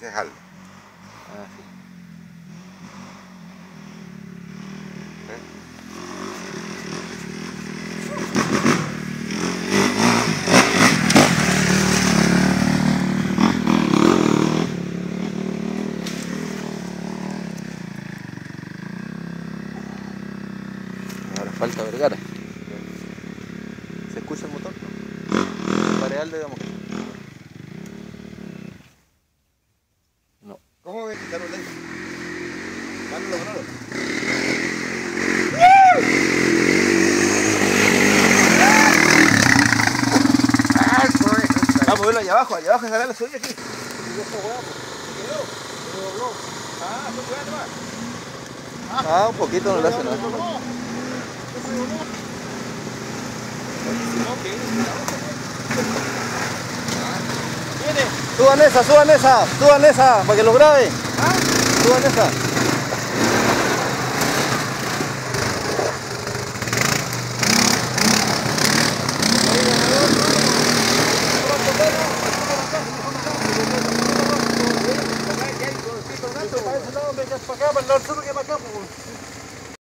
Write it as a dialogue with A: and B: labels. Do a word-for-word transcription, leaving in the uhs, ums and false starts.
A: ese es Aldo.
B: Ah, sí. Ahora falta Vergara. ¿Se escucha el motor? No. Para Aldo, digamos que sí. No.
A: ¿Cómo ves? Claro, lento. Mándalo, mándalo. Vamos a verlo allá abajo, allá abajo, sacar la suya aquí. Ah, fue weá nomás.
B: Ah, un poquito no le hace nada.
A: Viene.
B: Suban esa, suban esa, suban esa, para que lo grabe.
A: ¿Ah?
B: Suban esa.